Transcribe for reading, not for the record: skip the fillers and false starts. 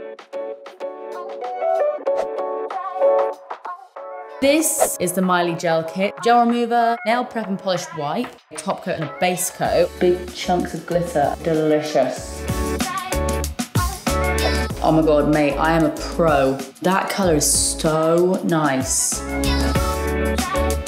This is the Mylee gel kit. Gel remover, nail prep and polished white, top coat and a base coat. Big chunks of glitter, delicious. Oh my God, mate, I am a pro. That color is so nice.